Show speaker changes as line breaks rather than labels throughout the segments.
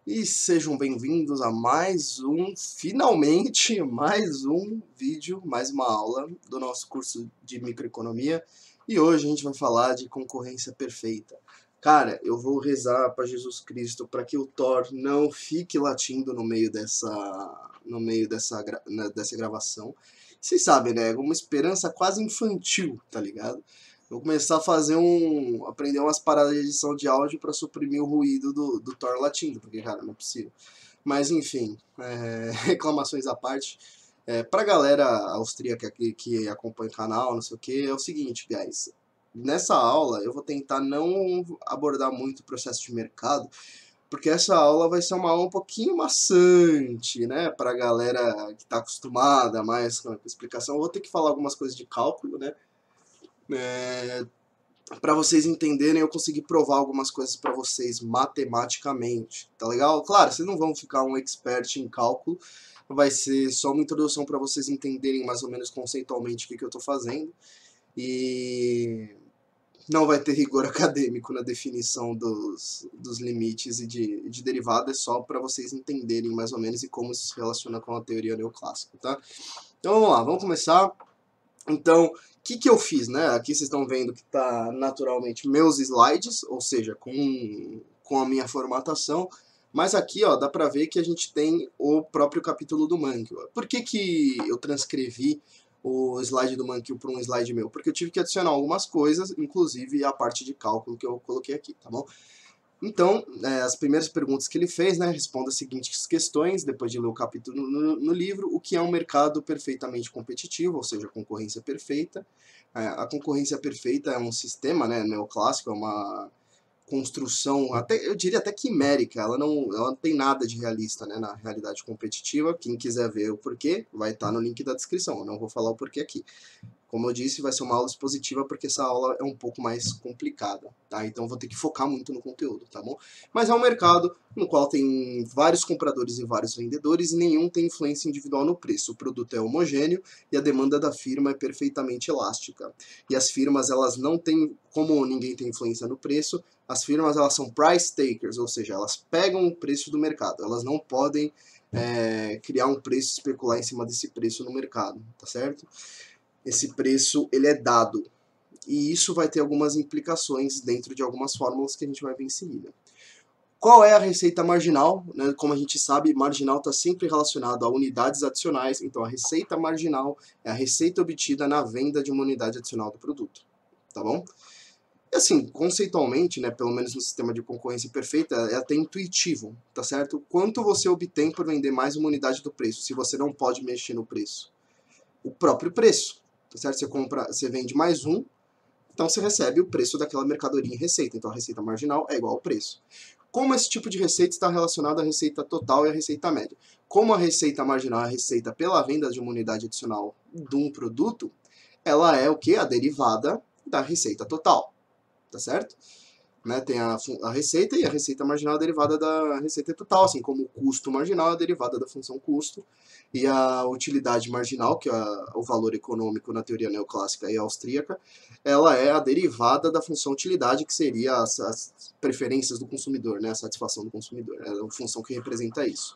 E sejam bem-vindos a finalmente, mais um vídeo, mais uma aula do nosso curso de microeconomia. E hoje a gente vai falar de concorrência perfeita. Cara, eu vou rezar para Jesus Cristo para que o Thor não fique latindo no meio dessa gravação. Vocês sabem, né? É uma esperança quase infantil, tá ligado? Vou começar a aprender umas paradas de edição de áudio para suprimir o ruído do Thor latindo, porque, cara, não é possível. Mas, enfim, reclamações à parte. Pra galera austríaca que acompanha o canal, não sei o que, é o seguinte, guys. Nessa aula eu vou tentar não abordar muito o processo de mercado, porque essa aula vai ser uma aula um pouquinho maçante, né? Pra galera que tá acostumada mais com a explicação. Eu vou ter que falar algumas coisas de cálculo, né? Para vocês entenderem, eu consegui provar algumas coisas para vocês matematicamente, tá legal? Claro, vocês não vão ficar um expert em cálculo, vai ser só uma introdução para vocês entenderem mais ou menos conceitualmente o que eu estou fazendo, e não vai ter rigor acadêmico na definição dos limites e de derivada, é só para vocês entenderem mais ou menos e como isso se relaciona com a teoria neoclássica, tá? Então vamos lá, vamos começar. Então, o que eu fiz, né? Aqui vocês estão vendo que está naturalmente meus slides, ou seja, com a minha formatação, mas aqui, ó, dá para ver que a gente tem o próprio capítulo do Mankio. Por que eu transcrevi o slide do Mankio para um slide meu? Porque eu tive que adicionar algumas coisas, inclusive a parte de cálculo que eu coloquei aqui, tá bom? Então, as primeiras perguntas que ele fez, né, responda as seguintes questões, depois de ler o capítulo no livro: o que é um mercado perfeitamente competitivo, ou seja, concorrência perfeita. A concorrência perfeita é um sistema, né, neoclássico, é uma construção, até, eu diria até quimérica, ela não tem nada de realista, né, na realidade competitiva. Quem quiser ver o porquê, vai estar no link da descrição, eu não vou falar o porquê aqui. Como eu disse, vai ser uma aula expositiva porque essa aula é um pouco mais complicada, tá? Então vou ter que focar muito no conteúdo, tá bom? Mas é um mercado no qual tem vários compradores e vários vendedores e nenhum tem influência individual no preço. O produto é homogêneo e a demanda da firma é perfeitamente elástica. E as firmas, elas não têm, como ninguém tem influência no preço, as firmas, elas são price takers, ou seja, elas pegam o preço do mercado. Elas não podem criar um preço, especular em cima desse preço no mercado, tá certo? Esse preço, ele é dado. E isso vai ter algumas implicações dentro de algumas fórmulas que a gente vai ver em seguida. Qual é a receita marginal? Né? Como a gente sabe, marginal está sempre relacionado a unidades adicionais, então a receita marginal é a receita obtida na venda de uma unidade adicional do produto, tá bom? E assim, conceitualmente, né, pelo menos no sistema de concorrência perfeita, é até intuitivo, tá certo? Quanto você obtém por vender mais uma unidade do preço, se você não pode mexer no preço? O próprio preço, tá certo? Você vende mais um, então você recebe o preço daquela mercadoria em receita. Então a receita marginal é igual ao preço. Como esse tipo de receita está relacionado à receita total e à receita média? Como a receita marginal é a receita pela venda de uma unidade adicional de um produto, ela é o que? A derivada da receita total, tá certo? Né, tem a receita, e a receita marginal é derivada da receita total, assim como o custo marginal é derivada da função custo, e a utilidade marginal, que é o valor econômico na teoria neoclássica e austríaca, ela é a derivada da função utilidade, que seria as preferências do consumidor, né, a satisfação do consumidor, é a função que representa isso.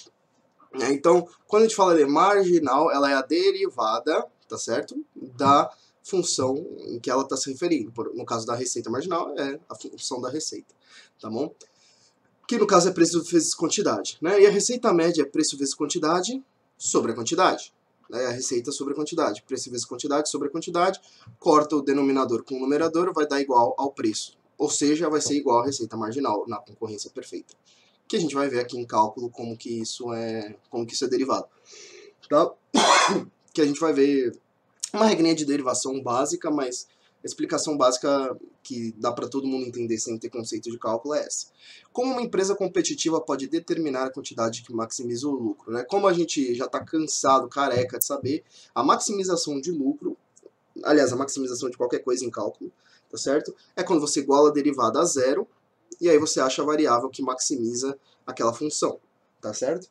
Então, quando a gente fala de marginal, ela é a derivada, tá certo? Da função em que ela está se referindo. No caso da receita marginal, é a função da receita, tá bom? Que no caso é preço vezes quantidade, né? E a receita média é preço vezes quantidade sobre a quantidade. Né? A receita sobre a quantidade. Preço vezes quantidade sobre a quantidade. Corta o denominador com o numerador, vai dar igual ao preço. Ou seja, vai ser igual à receita marginal na concorrência perfeita. Que a gente vai ver aqui em cálculo como que isso é derivado. Tá? Que a gente vai ver uma regrinha de derivação básica, mas a explicação básica que dá para todo mundo entender sem ter conceito de cálculo é essa. Como uma empresa competitiva pode determinar a quantidade que maximiza o lucro? Né? Como a gente já está cansado, careca de saber, a maximização de lucro, aliás, a maximização de qualquer coisa em cálculo, tá certo? É quando você iguala a derivada a zero, e aí você acha a variável que maximiza aquela função, tá certo?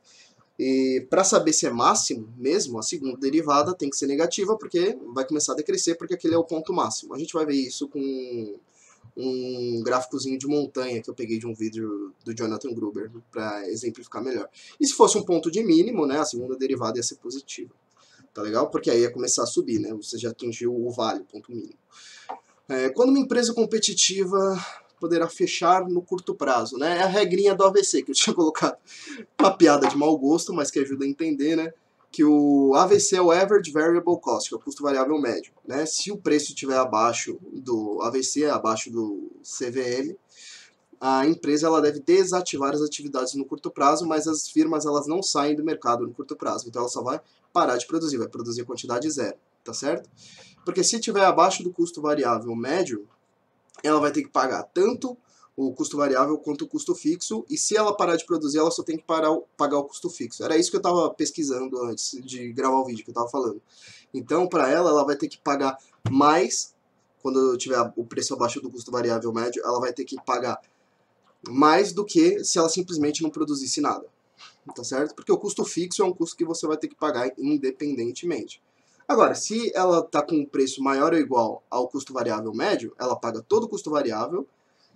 E para saber se é máximo mesmo, a segunda derivada tem que ser negativa, porque vai começar a decrescer, porque aquele é o ponto máximo. A gente vai ver isso um gráficozinho de montanha que eu peguei de um vídeo do Jonathan Gruber para exemplificar melhor. E se fosse um ponto de mínimo, né, a segunda derivada ia ser positiva. Tá legal? Porque aí ia começar a subir, né? Você já atingiu o vale, ponto mínimo. Quando uma empresa competitiva poderá fechar no curto prazo, né? É a regrinha do AVC que eu tinha colocado. Uma piada de mau gosto, mas que ajuda a entender, né? Que o AVC é o Average Variable Cost, que é o custo variável médio, né? Se o preço estiver abaixo do AVC, abaixo do CVM, a empresa ela deve desativar as atividades no curto prazo, mas as firmas elas não saem do mercado no curto prazo, então ela só vai parar de produzir, vai produzir a quantidade zero, tá certo? Porque se estiver abaixo do custo variável médio, ela vai ter que pagar tanto o custo variável quanto o custo fixo, e se ela parar de produzir, ela só tem que pagar o custo fixo. Era isso que eu estava pesquisando antes de gravar o vídeo que eu estava falando. Então, para ela vai ter que pagar mais, quando tiver o preço abaixo do custo variável médio, ela vai ter que pagar mais do que se ela simplesmente não produzisse nada, tá certo? Porque o custo fixo é um custo que você vai ter que pagar independentemente. Agora, se ela está com um preço maior ou igual ao custo variável médio, ela paga todo o custo variável,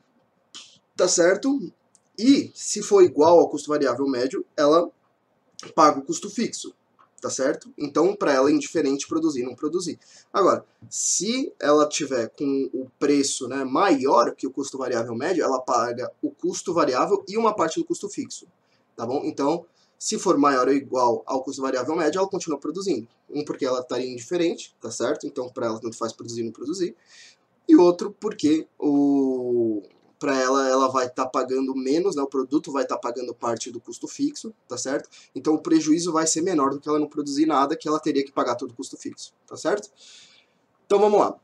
tá certo? E se for igual ao custo variável médio, ela paga o custo fixo, tá certo? Então, para ela é indiferente produzir ou não produzir. Agora, se ela tiver com o preço, né, maior que o custo variável médio, ela paga o custo variável e uma parte do custo fixo, tá bom? Então, se for maior ou igual ao custo variável médio, ela continua produzindo. Um, porque ela estaria indiferente, tá certo? Então, para ela tanto faz produzir ou não produzir. E outro, porque para ela vai estar pagando menos, né? O produto vai estar pagando parte do custo fixo, tá certo? Então o prejuízo vai ser menor do que ela não produzir nada, que ela teria que pagar todo o custo fixo, tá certo? Então vamos lá.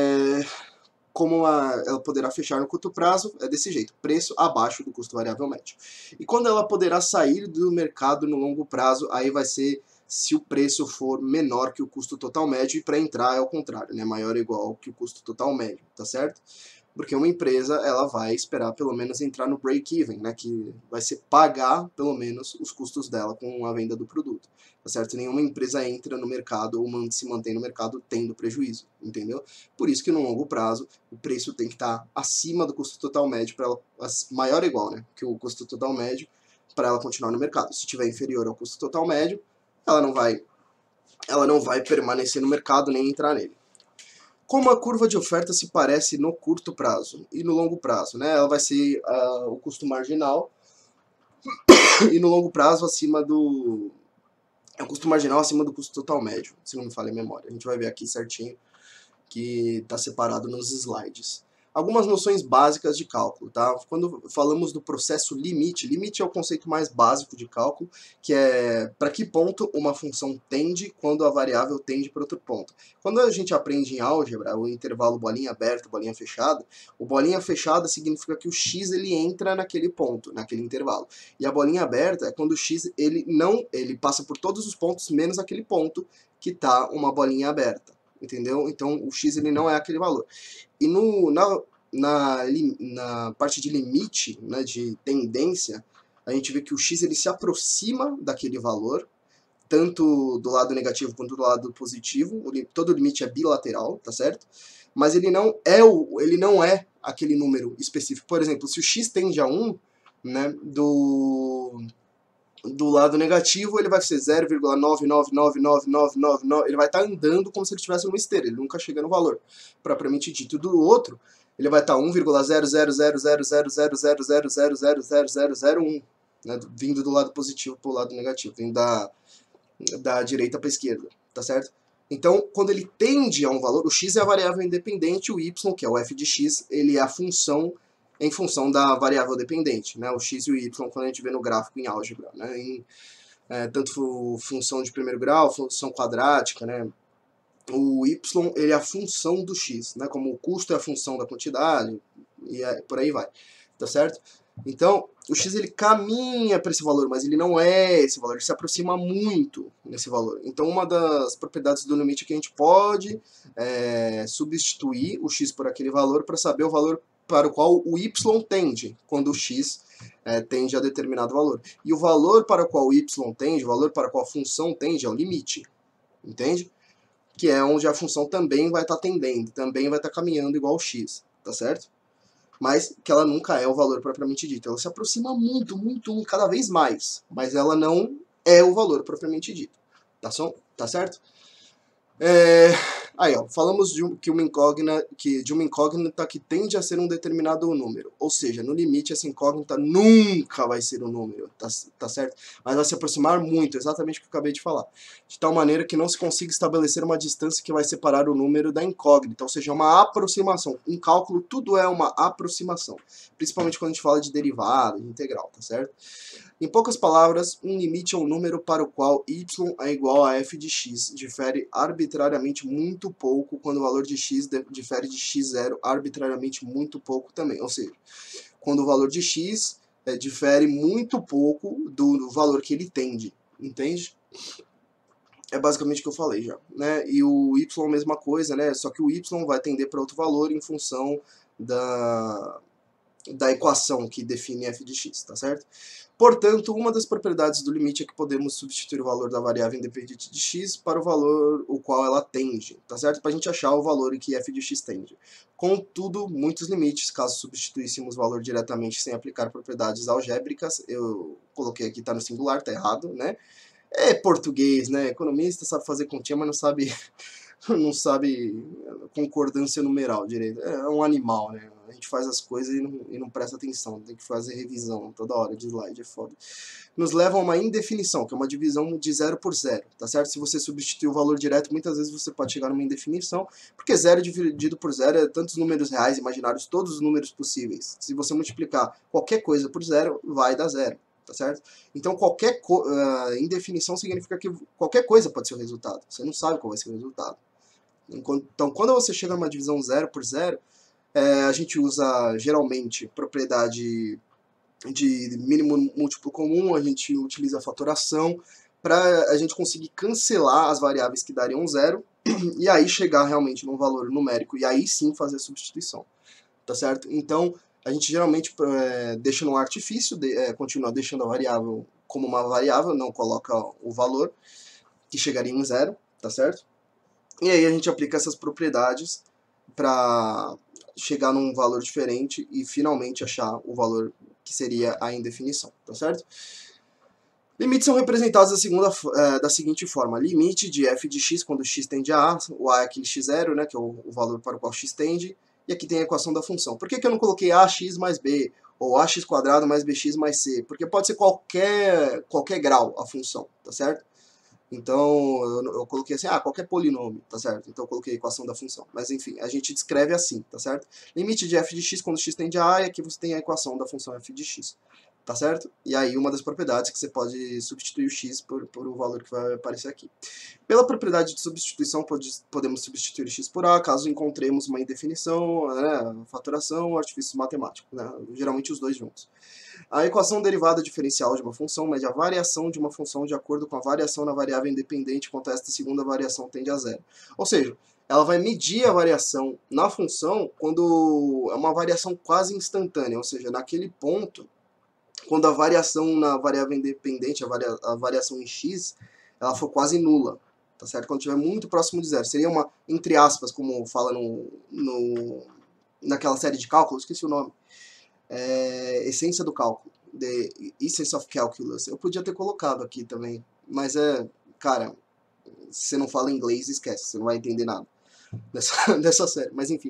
Como ela poderá fechar no curto prazo, é desse jeito, preço abaixo do custo variável médio. E quando ela poderá sair do mercado no longo prazo, aí vai ser se o preço for menor que o custo total médio, e para entrar é o contrário, né? Maior ou igual que o custo total médio, tá certo? Porque uma empresa ela vai esperar pelo menos entrar no break-even, né, que vai ser pagar pelo menos os custos dela com a venda do produto, tá certo? Nenhuma empresa entra no mercado ou se mantém no mercado tendo prejuízo, entendeu? Por isso que no longo prazo o preço tem que estar acima do custo total médio para ela, maior ou igual, né, que o custo total médio, para ela continuar no mercado. Se tiver inferior ao custo total médio, ela não vai permanecer no mercado nem entrar nele. Como a curva de oferta se parece no curto prazo e no longo prazo, né? Ela vai ser o custo marginal e no longo prazo acima do... É o custo marginal acima do custo total médio, se não me falha a memória. A gente vai ver aqui certinho que está separado nos slides. Algumas noções básicas de cálculo, tá? Quando falamos do processo limite, limite é o conceito mais básico de cálculo, que é para que ponto uma função tende quando a variável tende para outro ponto. Quando a gente aprende em álgebra o intervalo bolinha aberta, bolinha fechada, o bolinha fechada significa que o x ele entra naquele ponto, naquele intervalo. E a bolinha aberta é quando o x ele passa por todos os pontos menos aquele ponto que está uma bolinha aberta. Entendeu? Então o x ele não é aquele valor. E na parte de limite, né, de tendência, a gente vê que o x ele se aproxima daquele valor, tanto do lado negativo quanto do lado positivo. Todo limite é bilateral, tá certo? Mas ele não é aquele número específico. Por exemplo, se o x tende a 1, né, do lado negativo, ele vai ser 0,999999, ele vai estar andando como se ele estivesse numa esteira, ele nunca chega no valor propriamente dito. Do outro, ele vai estar 1,000000000000001, né, vindo do lado positivo para o lado negativo, vindo da direita para a esquerda, tá certo? Então, quando ele tende a um valor, o x é a variável independente, o y, que é o f de x, ele é a função em função da variável dependente, né? O x e o y, quando a gente vê no gráfico em álgebra, né? Tanto função de primeiro grau, função quadrática, né? O y ele é a função do x, né? Como o custo é a função da quantidade, e por aí vai, tá certo? Então, o x ele caminha para esse valor, mas ele não é esse valor, ele se aproxima muito nesse valor. Então, uma das propriedades do limite é que a gente pode substituir o x por aquele valor para saber o valor para o qual o y tende, quando o x tende a determinado valor. E o valor para o qual o y tende, o valor para o qual a função tende, é o limite, entende? Que é onde a função também vai estar tendendo, também vai estar caminhando igual ao x, tá certo? mas que ela nunca é o valor propriamente dito. Ela se aproxima muito, muito, cada vez mais, mas ela não é o valor propriamente dito. Tá certo? Aí, ó, falamos de uma incógnita que tende a ser um determinado número. Ou seja, no limite, essa incógnita nunca vai ser um número, tá certo? Mas vai se aproximar muito, exatamente o que eu acabei de falar. De tal maneira que não se consiga estabelecer uma distância que vai separar o número da incógnita. Ou seja, uma aproximação. Em cálculo, tudo é uma aproximação. Principalmente quando a gente fala de derivada, de integral, tá certo? Em poucas palavras, um limite é um número para o qual y é igual a f de x. Difere arbitrariamente muito pouco quando o valor de x difere de x0 arbitrariamente muito pouco também. Ou seja, quando o valor de x difere muito pouco do valor que ele tende. Entende? É basicamente o que eu falei já, né? E o y mesma coisa, né? Só que o y vai tender para outro valor em função da equação que define f de x, tá certo? Portanto, uma das propriedades do limite é que podemos substituir o valor da variável independente de x para o valor o qual ela tende, tá certo? Para a gente achar o valor em que f de x tende. Contudo, muitos limites, caso substituíssemos o valor diretamente sem aplicar propriedades algébricas, eu coloquei aqui, tá no singular, tá errado, né? É português, né? Economista sabe fazer continha, mas não sabe não sabe concordância numeral direito. É um animal, né? A gente faz as coisas e não presta atenção, tem que fazer revisão toda hora de slide, é foda. Nos leva a uma indefinição, que é uma divisão de 0 por 0, tá certo? Se você substituir o valor direto, muitas vezes você pode chegar numa indefinição, porque 0 dividido por 0 é tantos números reais imaginários, todos os números possíveis. Se você multiplicar qualquer coisa por 0, vai dar 0. Tá certo? Então, qualquer indefinição significa que qualquer coisa pode ser o resultado. Você não sabe qual vai ser o resultado. Então, quando você chega numa divisão 0 por 0, a gente usa geralmente propriedade de mínimo múltiplo comum, a gente utiliza a fatoração para a gente conseguir cancelar as variáveis que dariam 0 e aí chegar realmente num valor numérico e aí sim fazer a substituição. Tá certo? Então, a gente geralmente deixa no artifício, continua deixando a variável como uma variável, não coloca o valor, que chegaria em 0, tá certo? E aí a gente aplica essas propriedades para chegar num valor diferente e finalmente achar o valor que seria a indefinição, tá certo? Limites são representados da seguinte forma: limite de f de x quando x tende a A, o A é aquele x0, né, que é o valor para o qual x tende, e aqui tem a equação da função. Por que eu não coloquei ax mais b, ou ax quadrado mais bx mais c? Porque pode ser qualquer grau a função, tá certo? Então, eu coloquei assim, qualquer polinômio, tá certo? Então eu coloquei a equação da função. Mas enfim, a gente descreve assim, tá certo? Limite de f de x quando x tende a A, e aqui você tem a equação da função f de x. Tá certo? E aí uma das propriedades que você pode substituir o x por o valor que vai aparecer aqui. Pela propriedade de substituição, podemos substituir x por a, caso encontremos uma indefinição, né, fatoração, artifício matemático, né, geralmente os dois juntos. A equação derivada diferencial de uma função mede a variação de uma função de acordo com a variação na variável independente quanto esta segunda variação tende a 0. Ou seja, ela vai medir a variação na função quando é uma variação quase instantânea, ou seja, naquele ponto, quando a variação na variável independente, a variação em x, ela for quase nula, tá certo? Quando estiver muito próximo de zero. Seria uma, entre aspas, como fala naquela série de cálculos, esqueci o nome, essência do cálculo, The Essence of Calculus. Eu podia ter colocado aqui também, mas cara, se você não fala inglês, esquece, você não vai entender nada dessa série. Mas enfim,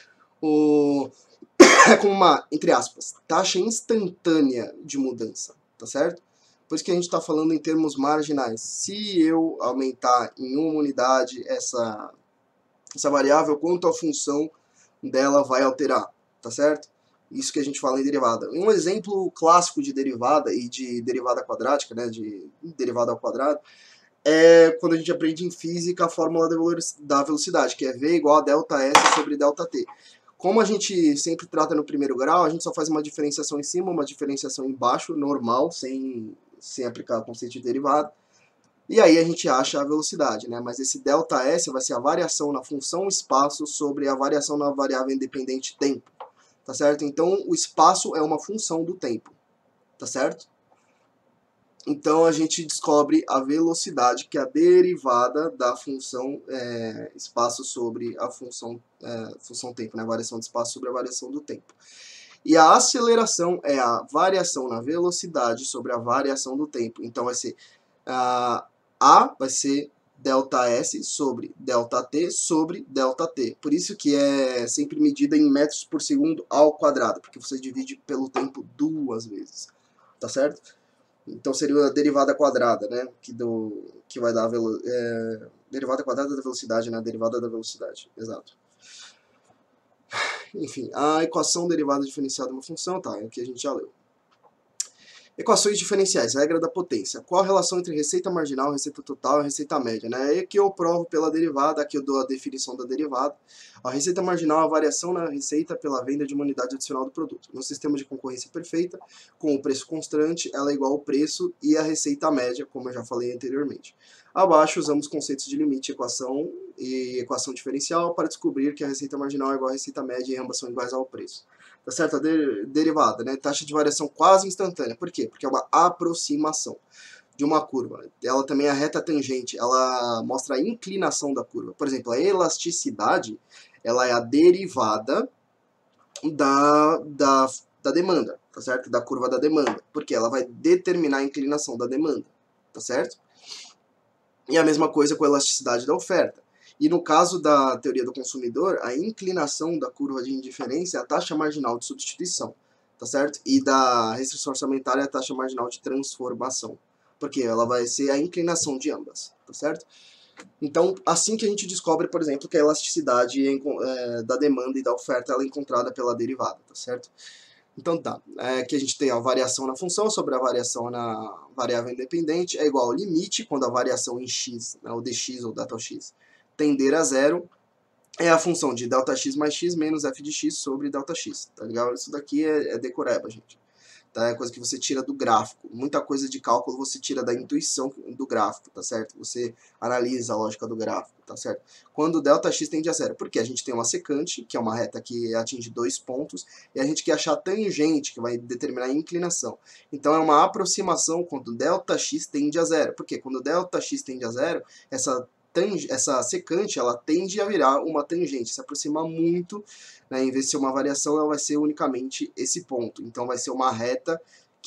é como uma, entre aspas, taxa instantânea de mudança, tá certo? Por isso que a gente está falando em termos marginais. Se eu aumentar em uma unidade essa variável, quanto a função dela vai alterar, tá certo? Isso que a gente fala em derivada. Um exemplo clássico de derivada e de derivada quadrática, né, de derivada ao quadrado, é quando a gente aprende em física a fórmula da velocidade, que é v igual a delta s sobre delta t. Como a gente sempre trata no primeiro grau, a gente só faz uma diferenciação em cima, uma diferenciação embaixo, normal, sem aplicar o conceito de derivada. E aí a gente acha a velocidade, né? Mas esse delta s vai ser a variação na função espaço sobre a variação na variável independente tempo, tá certo? Então o espaço é uma função do tempo, tá certo? Então a gente descobre a velocidade, que é a derivada da função espaço sobre a função tempo, né? A variação de espaço sobre a variação do tempo. E a aceleração é a variação na velocidade sobre a variação do tempo. Então vai ser A vai ser delta S sobre delta T sobre delta T. Por isso que é sempre medida em metros por segundo ao quadrado, porque você divide pelo tempo duas vezes, tá certo? Então seria a derivada quadrada, né? Que vai dar a derivada quadrada da velocidade, né? Derivada da velocidade, exato. Enfim, a equação derivada diferencial de uma função, tá? Aqui a gente já leu. Equações diferenciais, regra da potência. Qual a relação entre receita marginal, receita total e receita média? Né? Aí aqui eu provo pela derivada, aqui eu dou a definição da derivada. A receita marginal é a variação na receita pela venda de uma unidade adicional do produto. No sistema de concorrência perfeita, com o preço constante, ela é igual ao preço e a receita média, como eu já falei anteriormente. Abaixo usamos conceitos de limite, equação e equação diferencial para descobrir que a receita marginal é igual à receita média e ambas são iguais ao preço. Tá certo? A derivada, né? Taxa de variação quase instantânea. Por quê? Porque é uma aproximação de uma curva. Ela também é a reta tangente, ela mostra a inclinação da curva. Por exemplo, a elasticidade, ela é a derivada da demanda, tá certo? Da curva da demanda, porque ela vai determinar a inclinação da demanda, tá certo? E a mesma coisa com a elasticidade da oferta. E no caso da teoria do consumidor, a inclinação da curva de indiferença é a taxa marginal de substituição, tá certo? E da restrição orçamentária é a taxa marginal de transformação, porque ela vai ser a inclinação de ambas, tá certo? Então, assim que a gente descobre, por exemplo, que a elasticidade da demanda e da oferta ela é encontrada pela derivada, tá certo? Então tá, aqui a gente tem a variação na função sobre a variação na variável independente é igual ao limite, quando a variação em x, né, o dx ou δx, tender a zero, é a função de Δx mais x menos f de x sobre Δx, tá legal? Isso daqui é decoreba, gente. Tá? É coisa que você tira do gráfico. Muita coisa de cálculo você tira da intuição do gráfico, tá certo? Você analisa a lógica do gráfico, tá certo? Quando o Δx tende a zero. Porque a gente tem uma secante, que é uma reta que atinge 2 pontos, e a gente quer achar a tangente, que vai determinar a inclinação. Então é uma aproximação quando Δx tende a zero. Porque quando Δx tende a zero, essa secante ela tende a virar uma tangente, se aproxima muito, né? Em vez de ser uma variação, ela vai ser unicamente esse ponto. Então vai ser uma reta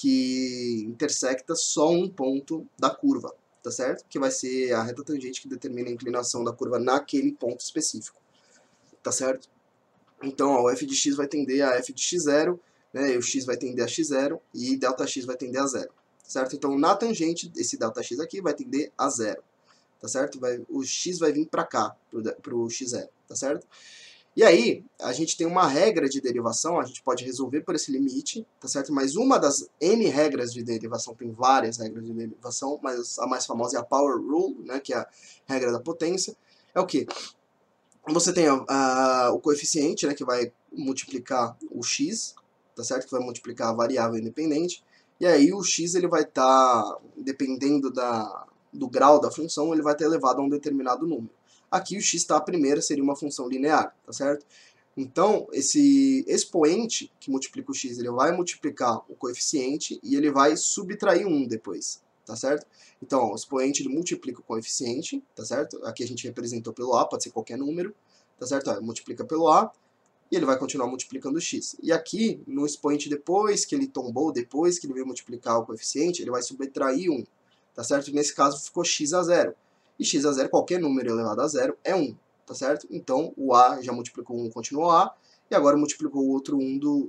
que intersecta só um ponto da curva, tá certo? Que vai ser a reta tangente que determina a inclinação da curva naquele ponto específico, tá certo? Então ó, o f de x vai tender a f de x0, né? E o x vai tender a x0 e Δx vai tender a zero, certo? Então na tangente, esse Δx aqui vai tender a zero, tá certo? O x vai vir para cá, pro x0, tá certo? E aí, a gente tem uma regra de derivação, a gente pode resolver por esse limite, tá certo? Mas uma das N regras de derivação, tem várias regras de derivação, mas a mais famosa é a Power Rule, né, que é a regra da potência. É o quê? Você tem o coeficiente, né, que vai multiplicar o x, tá certo? Que vai multiplicar a variável independente. E aí o x ele vai estar, dependendo do grau da função, ele vai estar elevado a um determinado número. Aqui o x está a primeira, seria uma função linear, tá certo? Então, esse expoente que multiplica o x, ele vai multiplicar o coeficiente e ele vai subtrair 1 depois, tá certo? Então, o expoente ele multiplica o coeficiente, tá certo? Aqui a gente representou pelo a, pode ser qualquer número, tá certo? Ó, multiplica pelo a e ele vai continuar multiplicando o x. E aqui, no expoente depois que ele tombou, depois que ele veio multiplicar o coeficiente, ele vai subtrair 1, tá certo? E nesse caso ficou x a zero. E x a zero, qualquer número elevado a zero, é 1, tá certo? Então, o a já multiplicou 1, continuou a, e agora multiplicou o outro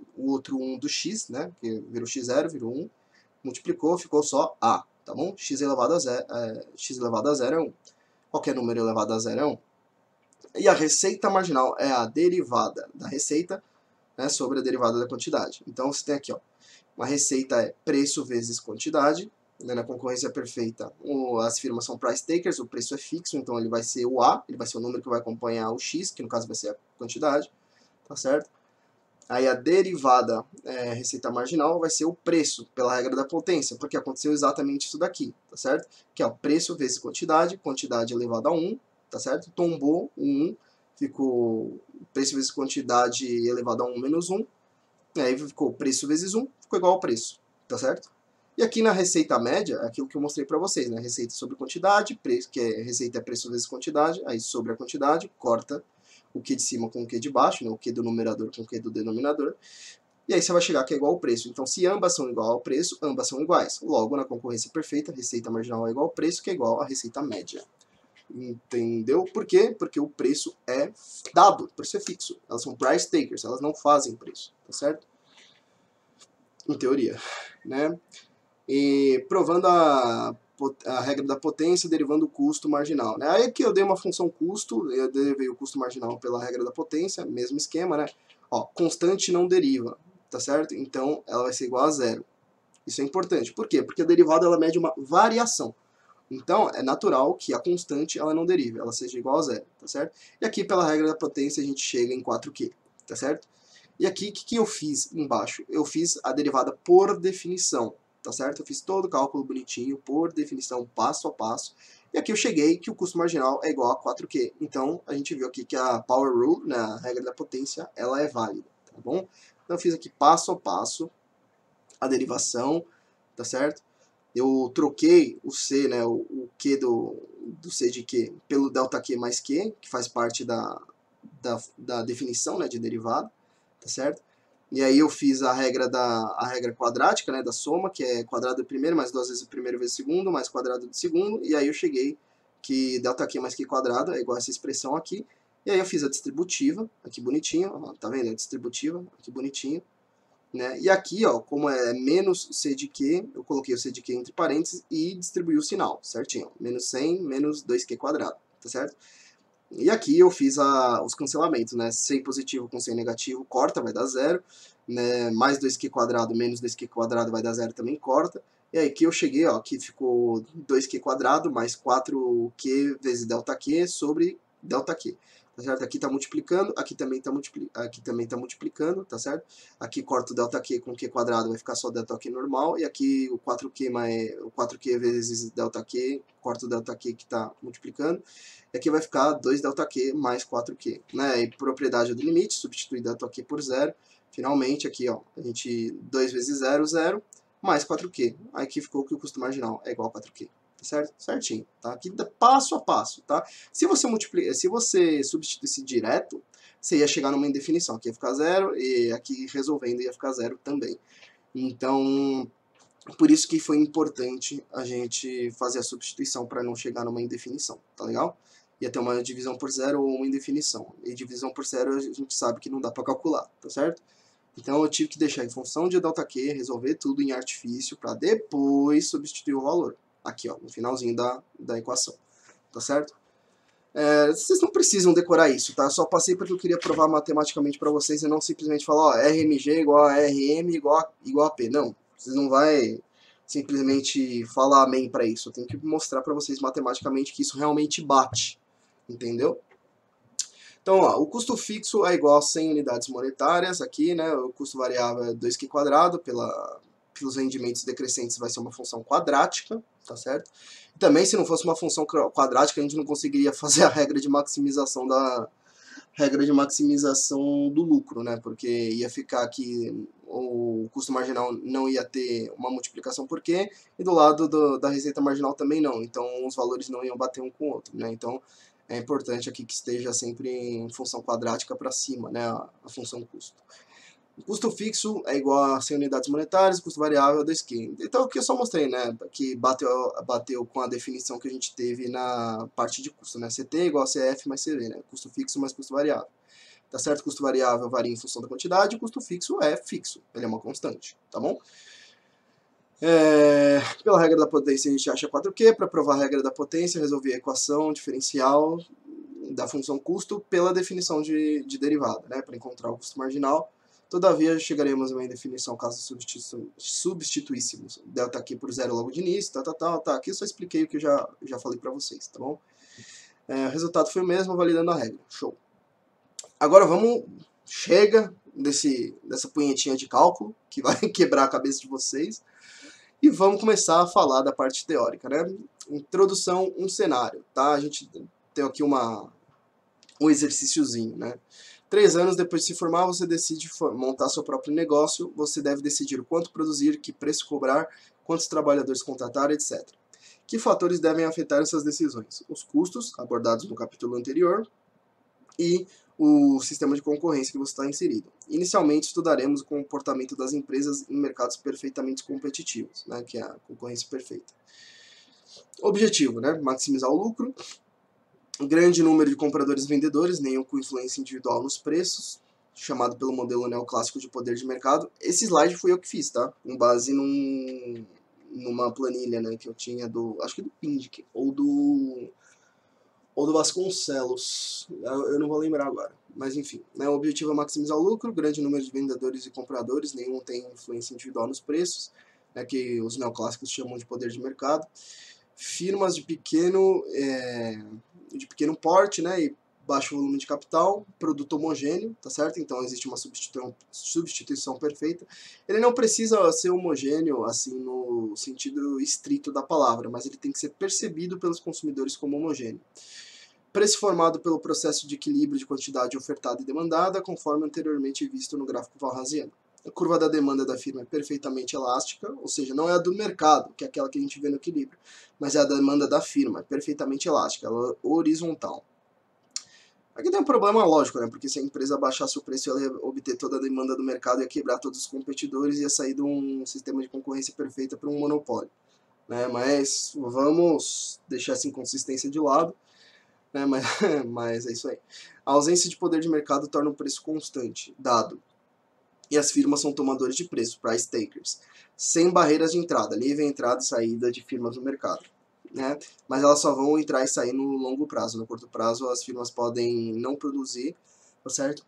1 do x, né? Que virou x0, virou 1, multiplicou, ficou só a, tá bom? X elevado a zero é 1. Qualquer número elevado a zero é 1. E a receita marginal é a derivada da receita, né, sobre a derivada da quantidade. Então você tem aqui, ó, uma receita é preço vezes quantidade, né, na concorrência perfeita as firmas são price takers, o preço é fixo, então ele vai ser o A, ele vai ser o número que vai acompanhar o X, que no caso vai ser a quantidade, tá certo? Aí a derivada receita marginal vai ser o preço, pela regra da potência, porque aconteceu exatamente isso daqui, tá certo? Que é o preço vezes quantidade, quantidade elevado a 1, tá certo? Tombou o 1, ficou preço vezes quantidade elevado a 1 menos 1, e aí ficou preço vezes 1, ficou igual ao preço, tá certo? E aqui na receita média, é aquilo que eu mostrei para vocês, né? Receita sobre quantidade, preço, que é receita é preço vezes quantidade, aí sobre a quantidade, corta o Q de cima com o Q de baixo, né? O Q do numerador com o Q do denominador, e aí você vai chegar que é igual ao preço. Então, se ambas são igual ao preço, ambas são iguais. Logo, na concorrência perfeita, a receita marginal é igual ao preço, que é igual à receita média. Entendeu? Por quê? Porque o preço é dado, o preço é fixo. Elas são price takers, elas não fazem preço, tá certo? Em teoria, né? E provando a regra da potência derivando o custo marginal, né? Aí aqui eu dei uma função custo, eu derivei o custo marginal pela regra da potência, mesmo esquema, né? Ó, constante não deriva, tá certo? Então ela vai ser igual a zero. Isso é importante. Por quê? Porque a derivada ela mede uma variação. Então, é natural que a constante ela não derive, ela seja igual a zero, tá certo? E aqui, pela regra da potência, a gente chega em 4Q, tá certo? E aqui, o que eu fiz embaixo? Eu fiz a derivada por definição, tá certo? Eu fiz todo o cálculo bonitinho, por definição, passo a passo. E aqui eu cheguei que o custo marginal é igual a 4Q. Então, a gente viu aqui que a Power Rule, né, a regra da potência, ela é válida, tá bom? Então, eu fiz aqui passo a passo a derivação, tá certo? Eu troquei o C, né, o Q do C de Q pelo ΔQ mais Q, que faz parte da definição, né, de derivada, tá certo? E aí eu fiz a regra quadrática, né, da soma, que é quadrado do primeiro mais 2 vezes o primeiro vezes o segundo, mais quadrado do segundo, e aí eu cheguei que ΔQ mais Q quadrado é igual a essa expressão aqui, e aí eu fiz a distributiva, aqui bonitinho, ó, tá vendo? A distributiva, aqui bonitinho, né? E aqui, ó, como é menos C de Q, eu coloquei o C de Q entre parênteses e distribuí o sinal, certinho. Menos 100, menos 2Q quadrado, tá certo? E aqui eu fiz os cancelamentos, né? 100 positivo com 100 negativo, corta, vai dar zero. Né? Mais 2Q quadrado, menos 2Q quadrado vai dar zero, também corta. E aí aqui eu cheguei, ó, aqui ficou 2Q quadrado mais 4Q vezes ΔQ sobre ΔQ. Tá certo? Aqui está multiplicando, aqui também está multiplicando, tá certo? Aqui corta o ΔQ com Q quadrado, vai ficar só ΔQ normal, e aqui o 4Q vezes ΔQ, corta o ΔQ que está multiplicando, e aqui vai ficar 2ΔQ mais 4Q, né? E propriedade do limite, substituir ΔQ por zero, finalmente aqui, ó, a gente 2 vezes 0, 0, mais 4Q, aí aqui ficou que o custo marginal é igual a 4Q. Certo? Certinho, tá? Aqui passo a passo, tá? Se você substituísse direto, você ia chegar numa indefinição. Aqui ia ficar zero e aqui resolvendo ia ficar zero também. Então, por isso que foi importante a gente fazer a substituição para não chegar numa indefinição, tá legal? Ia ter uma divisão por zero ou uma indefinição. E divisão por zero a gente sabe que não dá para calcular, tá certo? Então eu tive que deixar em função de ΔQ, resolver tudo em artifício para depois substituir o valor. Aqui, ó, no finalzinho da equação, tá certo? Vocês não precisam decorar isso, tá? Eu só passei porque eu queria provar matematicamente para vocês e não simplesmente falar, ó, RMG igual a RM igual a P. Não, vocês não vai simplesmente falar amém para isso. Eu tenho que mostrar para vocês matematicamente que isso realmente bate, entendeu? Então, ó, o custo fixo é igual a 100 unidades monetárias aqui, né? O custo variável é 2Q quadrado, pelos rendimentos decrescentes vai ser uma função quadrática, tá certo? E também, se não fosse uma função quadrática, a gente não conseguiria fazer a regra de maximização do lucro, né? Porque ia ficar aqui o custo marginal não ia ter uma multiplicação por Q, e do lado da receita marginal também não. Então, os valores não iam bater um com o outro, né? Então, é importante aqui que esteja sempre em função quadrática para cima, né, a função custo. O custo fixo é igual a 100 unidades monetárias, o custo variável é 2Q. Então, aqui eu só mostrei, né, que bateu com a definição que a gente teve na parte de custo, né, CT é igual a CF mais CV, né, custo fixo mais custo variável. Tá certo? O custo variável varia em função da quantidade, o custo fixo é fixo, ele é uma constante, tá bom? Pela regra da potência a gente acha 4Q, para provar a regra da potência, resolver a equação diferencial da função custo pela definição de derivada, né, para encontrar o custo marginal. Todavia, chegaremos a uma indefinição caso substituíssemos ΔQ por zero logo de início, tá. Aqui eu só expliquei o que eu já falei para vocês, tá bom? O resultado foi o mesmo, validando a regra. Show. Agora chega dessa punhetinha de cálculo, que vai quebrar a cabeça de vocês, e vamos começar a falar da parte teórica, né? Introdução, um cenário, tá? A gente tem aqui um exercíciozinho, né? 3 anos depois de se formar, você decide montar seu próprio negócio, você deve decidir o quanto produzir, que preço cobrar, quantos trabalhadores contratar, etc. Que fatores devem afetar essas decisões? Os custos, abordados no capítulo anterior, e o sistema de concorrência que você está inserido. Inicialmente, estudaremos o comportamento das empresas em mercados perfeitamente competitivos, né, que é a concorrência perfeita. Objetivo, né, maximizar o lucro, grande número de compradores e vendedores, nenhum com influência individual nos preços, chamado pelo modelo neoclássico de poder de mercado. Esse slide fui eu que fiz, tá? Com base numa planilha, né, que eu tinha acho que do Pindic, ou do Vasconcelos, eu não vou lembrar agora, mas enfim, né, o objetivo é maximizar o lucro, grande número de vendedores e compradores, nenhum tem influência individual nos preços, né, que os neoclássicos chamam de poder de mercado, firmas de pequeno porte, né, e baixo volume de capital, produto homogêneo, tá certo? Então existe uma substituição perfeita. Ele não precisa ser homogêneo, assim, no sentido estrito da palavra, mas ele tem que ser percebido pelos consumidores como homogêneo. Preço formado pelo processo de equilíbrio de quantidade ofertada e demandada, conforme anteriormente visto no gráfico Valrasiano. A curva da demanda da firma é perfeitamente elástica, ou seja, não é a do mercado, que é aquela que a gente vê no equilíbrio, mas é a demanda da firma, é perfeitamente elástica, ela é horizontal. Aqui tem um problema lógico, né? Porque se a empresa baixasse o preço, ela ia obter toda a demanda do mercado, ia quebrar todos os competidores e ia sair de um sistema de concorrência perfeita para um monopólio, né? Mas vamos deixar essa inconsistência de lado, né? Mas é isso aí. A ausência de poder de mercado torna o preço constante, dado. E as firmas são tomadores de preço, price takers, sem barreiras de entrada, livre entrada e saída de firmas no mercado. Né? Mas elas só vão entrar e sair no longo prazo. No curto prazo, as firmas podem não produzir, tá certo?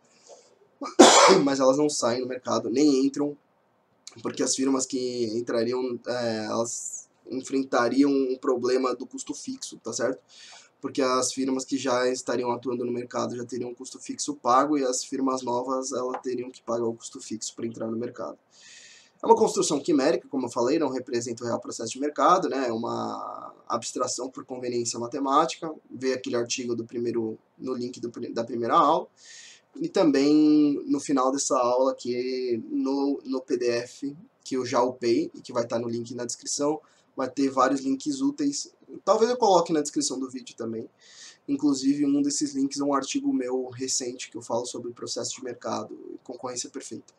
Mas elas não saem no mercado, nem entram, porque as firmas que entrariam, elas enfrentariam um problema do custo fixo, tá certo? Porque as firmas que já estariam atuando no mercado já teriam um custo fixo pago e as firmas novas elas teriam que pagar o custo fixo para entrar no mercado. É uma construção quimérica, como eu falei, não representa o real processo de mercado, né? É uma abstração por conveniência matemática. Vê aquele artigo no link da primeira aula. E também no final dessa aula aqui no PDF que eu já upei e que vai estar no link na descrição, vai ter vários links úteis. Talvez eu coloque na descrição do vídeo também. Inclusive, um desses links é um artigo meu recente que eu falo sobre o processo de mercado e concorrência perfeita.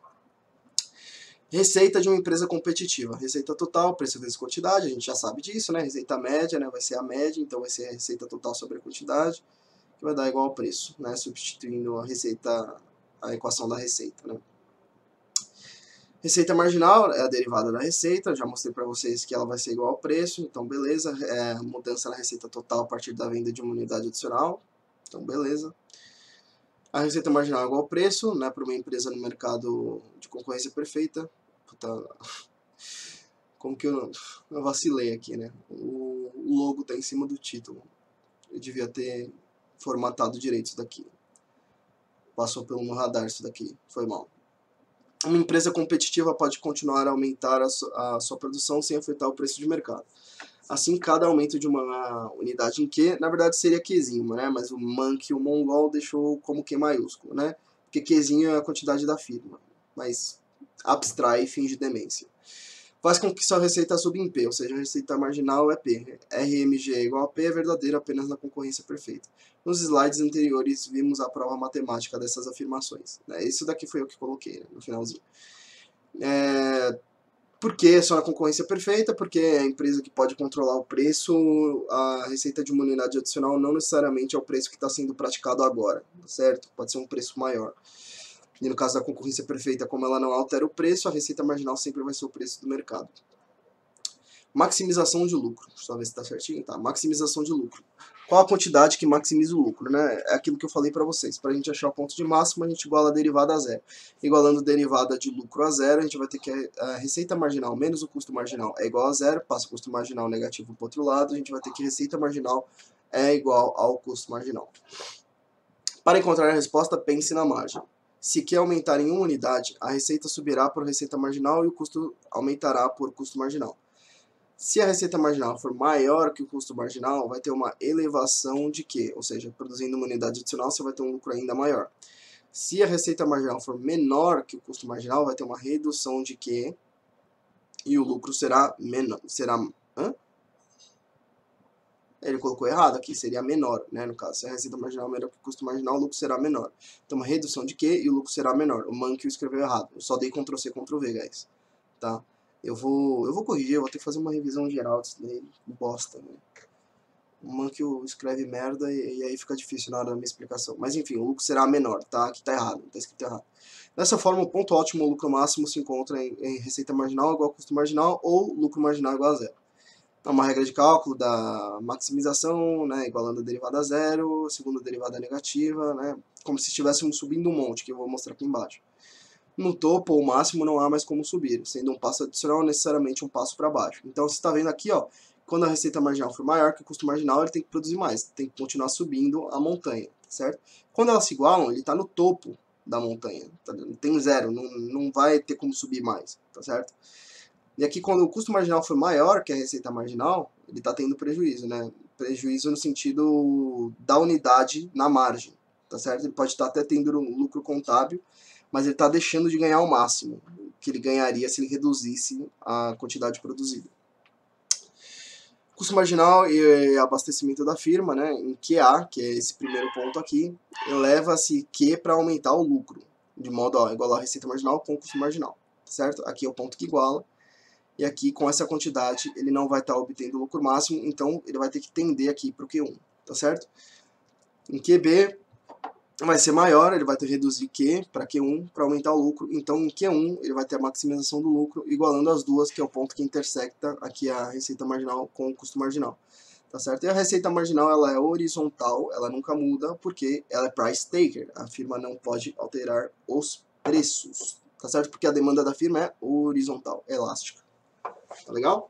Receita de uma empresa competitiva. Receita total, preço vezes quantidade, a gente já sabe disso, né? Receita média, né? Vai ser a média, então vai ser a receita total sobre a quantidade, que vai dar igual ao preço, né? Substituindo a equação da receita, né? Receita marginal é a derivada da receita, eu já mostrei para vocês que ela vai ser igual ao preço, então beleza. Mudança na receita total a partir da venda de uma unidade adicional, então beleza. A receita marginal é igual ao preço, né, para uma empresa no mercado de concorrência perfeita. Puta, como que eu vacilei aqui, né? O logo tá em cima do título. Eu devia ter formatado direito isso daqui. Passou pelo meu radar isso daqui, foi mal. Uma empresa competitiva pode continuar a aumentar a sua produção sem afetar o preço de mercado. Assim, cada aumento de uma unidade em Q, na verdade seria Qzinho, né? Mas o Monkey, o Mongol, deixou como Q maiúsculo, né? Porque Qzinho é a quantidade da firma, mas abstrai e finge demência. Faz com que sua receita suba em P, ou seja, a receita marginal é P. RMG igual a P é verdadeiro apenas na concorrência perfeita. Nos slides anteriores vimos a prova matemática dessas afirmações. Isso daqui foi eu que coloquei, né, no finalzinho. Por que só na concorrência perfeita? Porque é a empresa que pode controlar o preço, a receita de uma unidade adicional não necessariamente é o preço que está sendo praticado agora, certo? Pode ser um preço maior. E no caso da concorrência perfeita, como ela não altera o preço, a receita marginal sempre vai ser o preço do mercado. Maximização de lucro. Deixa eu ver se está certinho. Tá. Maximização de lucro. Qual a quantidade que maximiza o lucro? Né? É aquilo que eu falei para vocês. Para a gente achar o ponto de máximo, a gente iguala a derivada a zero. Igualando a derivada de lucro a zero, a gente vai ter que a receita marginal menos o custo marginal é igual a zero. Passa o custo marginal negativo para o outro lado. A gente vai ter que receita marginal é igual ao custo marginal. Para encontrar a resposta, pense na margem. Se quer aumentar em uma unidade, a receita subirá por receita marginal e o custo aumentará por custo marginal. Se a receita marginal for maior que o custo marginal, vai ter uma elevação de Q, ou seja, produzindo uma unidade adicional, você vai ter um lucro ainda maior. Se a receita marginal for menor que o custo marginal, vai ter uma redução de Q, e o lucro será menor. Hã? Ele colocou errado aqui, seria menor, né? No caso, se a receita marginal é menor que o custo marginal, o lucro será menor. Então, uma redução de Q e o lucro será menor. O Mankiw escreveu errado. Eu só dei Ctrl+C, Ctrl+V, guys. Tá? Eu vou corrigir, eu vou ter que fazer uma revisão geral disso daí. Bosta, né? O Mankiw escreve merda e aí fica difícil na hora da minha explicação. Mas enfim, o lucro será menor, tá? Aqui tá errado, tá escrito errado. Dessa forma, o ponto ótimo ou lucro máximo se encontra em receita marginal igual a custo marginal ou lucro marginal igual a zero. É uma regra de cálculo da maximização, né, igualando a derivada a zero, segundo a derivada negativa, né, como se estivéssemos subindo um monte, que eu vou mostrar aqui embaixo. No topo ou máximo não há mais como subir, sendo um passo adicional necessariamente um passo para baixo. Então você está vendo aqui, ó, quando a receita marginal for maior que o custo marginal, ele tem que produzir mais, tem que continuar subindo a montanha, certo? Quando elas se igualam, ele está no topo da montanha, tá? Tem zero, não vai ter como subir mais, tá certo? E aqui, quando o custo marginal for maior que a receita marginal, ele está tendo prejuízo, né? Prejuízo no sentido da unidade na margem, tá certo? Ele pode estar até tendo um lucro contábil, mas ele está deixando de ganhar o máximo que ele ganharia se ele reduzisse a quantidade produzida. Custo marginal e abastecimento da firma, né? Em QA, que é esse primeiro ponto aqui, eleva-se Q para aumentar o lucro, de modo a igualar a receita marginal com o custo marginal, certo? Aqui é o ponto que iguala. E aqui, com essa quantidade, ele não vai estar obtendo o lucro máximo, então ele vai ter que tender aqui para o Q1, tá certo? Em QB, vai ser maior, ele vai ter que reduzir Q para Q1 para aumentar o lucro. Então, em Q1, ele vai ter a maximização do lucro, igualando as duas, que é o ponto que intersecta aqui a receita marginal com o custo marginal. Tá certo? E a receita marginal, ela é horizontal, ela nunca muda, porque ela é price taker. A firma não pode alterar os preços, tá certo? Porque a demanda da firma é horizontal, elástica. Tá legal?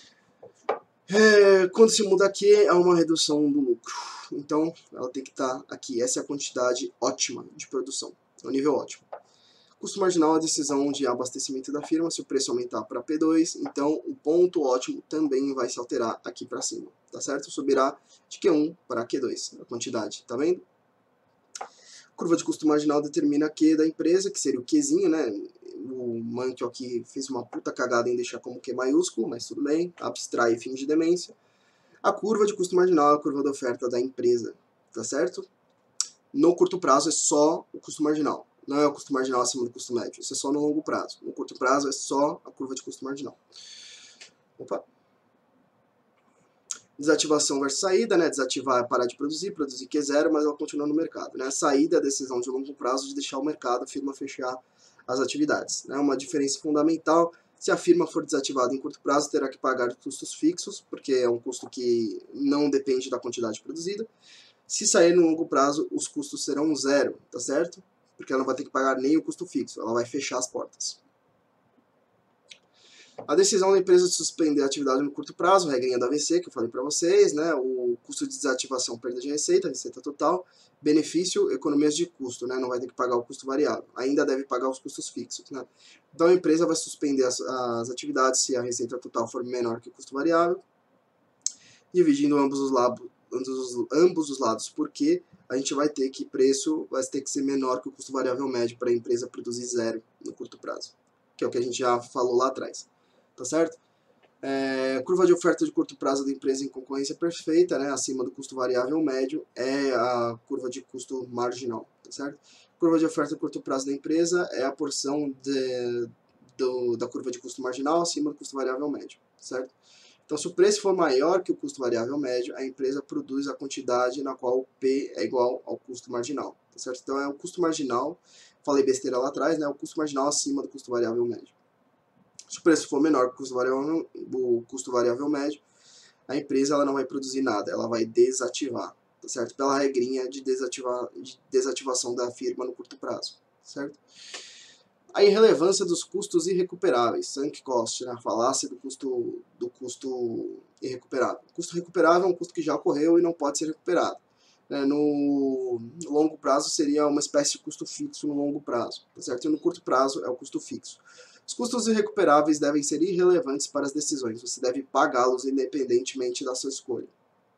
Quando se muda aqui, é uma redução do lucro. Então, ela tem que estar aqui. Essa é a quantidade ótima de produção. É o nível ótimo. Custo marginal é a decisão de abastecimento da firma. Se o preço aumentar para P2, então o ponto ótimo também vai se alterar aqui para cima. Tá certo? Subirá de Q1 para Q2, a quantidade. Tá vendo? Curva de custo marginal determina Q da empresa, que seria o Qzinho, né? O Mankiw aqui fez uma puta cagada em deixar como Q maiúsculo, mas tudo bem, abstrai e finge demência. A curva de custo marginal é a curva da oferta da empresa, tá certo? No curto prazo é só o custo marginal, não é o custo marginal acima do custo médio, isso é só no longo prazo. No curto prazo é só a curva de custo marginal. Opa! Desativação versus saída, né? Desativar é parar de produzir Q0, mas ela continua no mercado, né? A saída é a decisão de longo prazo de deixar o mercado, a firma fechar as atividades, né? Uma diferença fundamental: se a firma for desativada em curto prazo, terá que pagar custos fixos, porque é um custo que não depende da quantidade produzida. Se sair no longo prazo, os custos serão zero, tá certo? Porque ela não vai ter que pagar nem o custo fixo, ela vai fechar as portas. A decisão da empresa de suspender a atividade no curto prazo, regrinha da AVC, que eu falei para vocês, né? O custo de desativação, perda de receita, receita total, benefício, economias de custo, né? Não vai ter que pagar o custo variável, ainda deve pagar os custos fixos, né? Então a empresa vai suspender as atividades se a receita total for menor que o custo variável, dividindo ambos os lados, porque a gente vai ter que preço vai ter que ser menor que o custo variável médio para a empresa produzir zero no curto prazo, que é o que a gente já falou lá atrás. Tá certo? Curva de oferta de curto prazo da empresa em concorrência perfeita, né, acima do custo variável médio, é a curva de custo marginal, tá certo? Curva de oferta de curto prazo da empresa é a porção da curva de custo marginal acima do custo variável médio, certo? Então, se o preço for maior que o custo variável médio, a empresa produz a quantidade na qual o P é igual ao custo marginal, tá certo? Então, é o custo marginal, falei besteira lá atrás, né, o custo marginal acima do custo variável médio. Se o preço for menor que o custo variável médio, a empresa ela não vai produzir nada, ela vai desativar, tá certo? Pela regrinha de desativação da firma no curto prazo, certo? A irrelevância dos custos irrecuperáveis, sunk cost, né? A falácia do custo irrecuperável. O custo recuperável é um custo que já ocorreu e não pode ser recuperado. No longo prazo seria uma espécie de custo fixo no longo prazo, tá certo? E no curto prazo é o custo fixo. Os custos irrecuperáveis devem ser irrelevantes para as decisões, você deve pagá-los independentemente da sua escolha.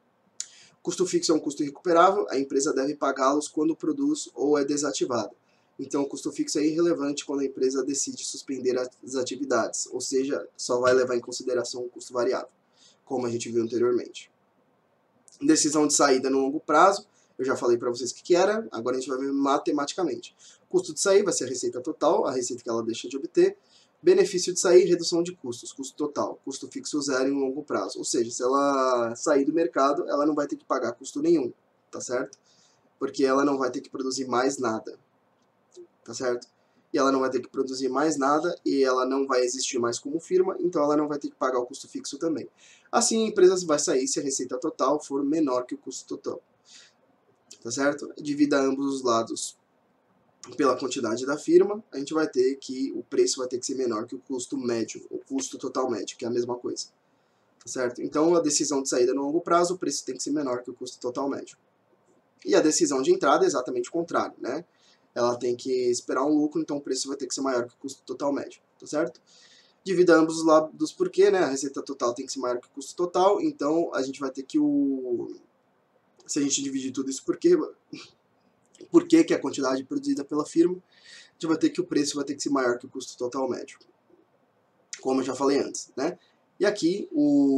O custo fixo é um custo irrecuperável, a empresa deve pagá-los quando produz ou é desativada. Então o custo fixo é irrelevante quando a empresa decide suspender as atividades, ou seja, só vai levar em consideração o custo variável, como a gente viu anteriormente. Decisão de saída no longo prazo, eu já falei para vocês o que era, agora a gente vai ver matematicamente. Custo de sair vai ser a receita total, a receita que ela deixa de obter. Benefício de sair, redução de custos, custo total, custo fixo zero em longo prazo. Ou seja, se ela sair do mercado, ela não vai ter que pagar custo nenhum, tá certo? Porque ela não vai ter que produzir mais nada, tá certo? E ela não vai ter que produzir mais nada e ela não vai existir mais como firma, então ela não vai ter que pagar o custo fixo também. Assim, a empresa vai sair se a receita total for menor que o custo total, tá certo? Divida ambos os lados pela quantidade da firma, a gente vai ter que o preço vai ter que ser menor que o custo médio, o custo total médio, que é a mesma coisa, tá certo? Então, a decisão de saída no longo prazo, o preço tem que ser menor que o custo total médio. E a decisão de entrada é exatamente o contrário, né? Ela tem que esperar um lucro, então o preço vai ter que ser maior que o custo total médio, tá certo? Divida ambos os lados por quê, né? A receita total tem que ser maior que o custo total, então a gente vai ter que se a gente dividir tudo isso por quê que a quantidade produzida pela firma, a gente vai ter que o preço vai ter que ser maior que o custo total médio, como eu já falei antes, né? E aqui